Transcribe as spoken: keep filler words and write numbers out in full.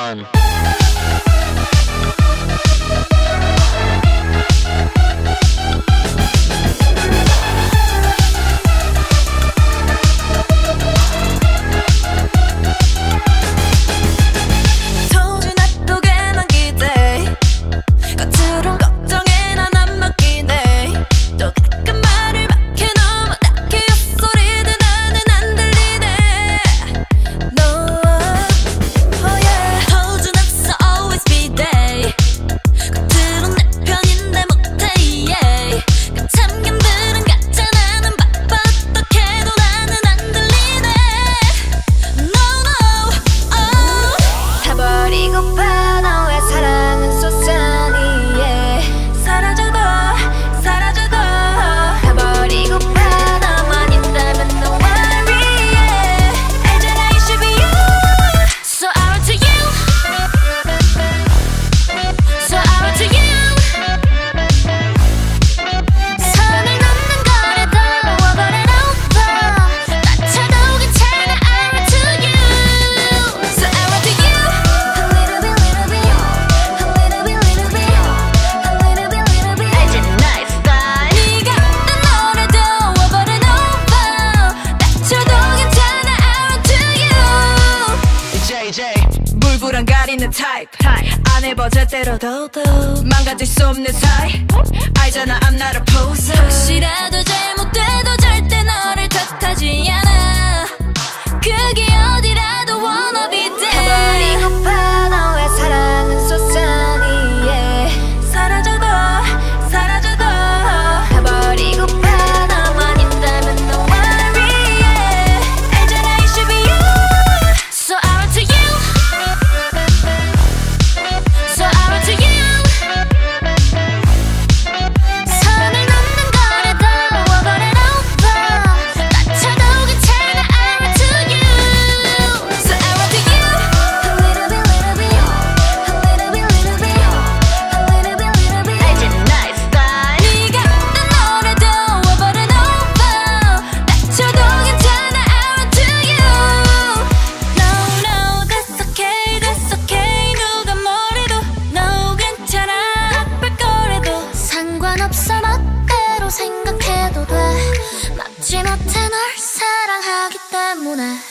run. 물불안 가리는 타입 안 해봐 절대로 도도 망가질 수 없는 사이 알잖아 I'm not a poser 혹시라도 잘못돼도 절대 너를 탓하지 않아 그게 어디라도 wanna be there 가버리고파 너의 사랑은 솟아니 yeah. 사라져도 사라져도 가버리고파 너만 있다면 no worry yeah. 알잖아 it should be you So I run to you So I run to you 선을 넘는 거라도 over and over 다쳐도 괜찮아 I run to you So I run to you A little bit, little bit A little bit, little bit A little bit, little bit 알잖아 나의 스타일 네가 어떤 노래도 over and over 다쳐도 괜찮아 I run to you No no that's okay that's okay 누가 뭐래도 No 괜찮아 아플 거래도 상관없어 멋대로 생각해도 돼 막지 못해 널 사랑하기 때문에